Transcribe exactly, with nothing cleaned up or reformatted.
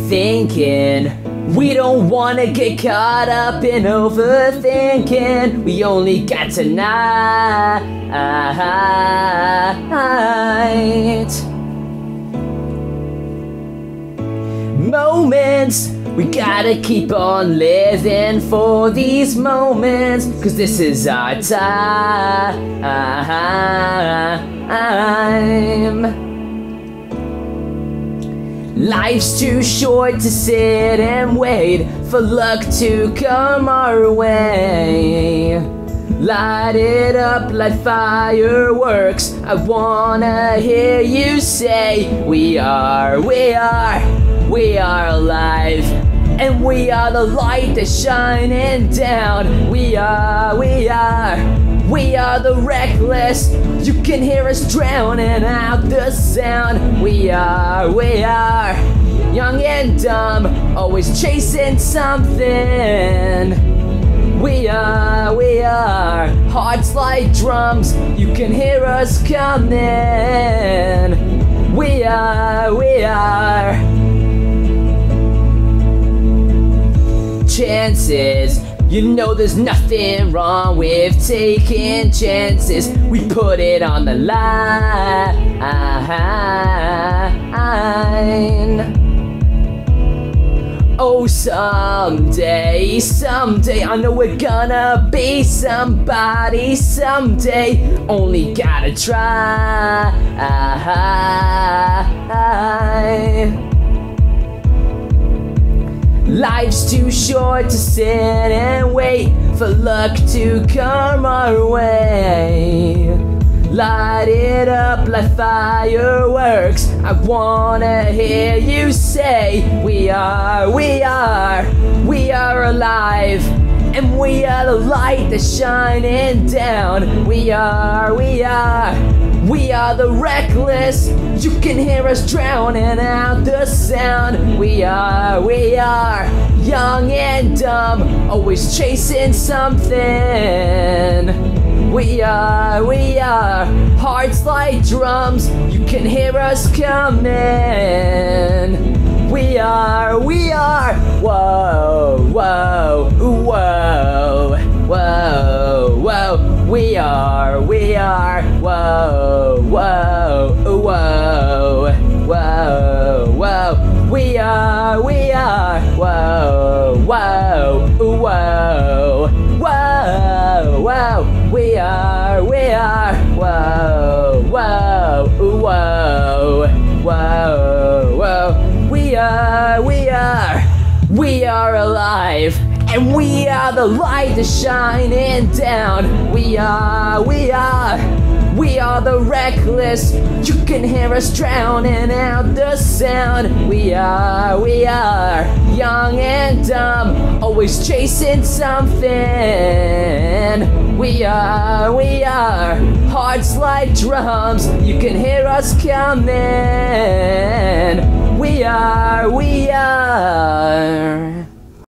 thinking. We don't wanna get caught up in overthinking. We only got tonight. Moments, we gotta keep on living for these moments, 'cause this is our time. Life's too short to sit and wait for luck to come our way. Light it up like fireworks. I wanna hear you say, we are, we are, we are alive. And we are the light that's shining down. We are, we are, we are the reckless. You can hear us drowning out the sound. We are, we are, young and dumb, always chasing something. We are, we are, hearts like drums. You can hear us coming. We are, we are. Chances, you know there's nothing wrong with taking chances. We put it on the line. Oh, someday, someday, I know we're gonna be somebody someday. Only gotta try. Life's too short to sit and wait for luck to come our way. Light it up like fireworks. I wanna hear you say, we are, we are, we are alive. And we are the light that's shining down. We are, we are, we are the reckless. You can hear us drowning out the sound. We are, we are, young and dumb, always chasing something. We are, we are, hearts like drums. You can hear us coming. We are, we are, whoa, whoa, whoa, whoa, whoa. We are, we are, whoa, whoa, whoa, whoa, whoa. We are, we are, whoa, whoa, whoa, whoa, whoa. We are, we are, whoa, whoa, whoa, whoa, whoa. We are, we are, we are alive. And we are the light that's shining down. We are, we are, we are the reckless. You can hear us drowning out the sound. We are, we are, young and dumb, always chasing something. We are, we are, hearts like drums. You can hear us coming. We are, we are.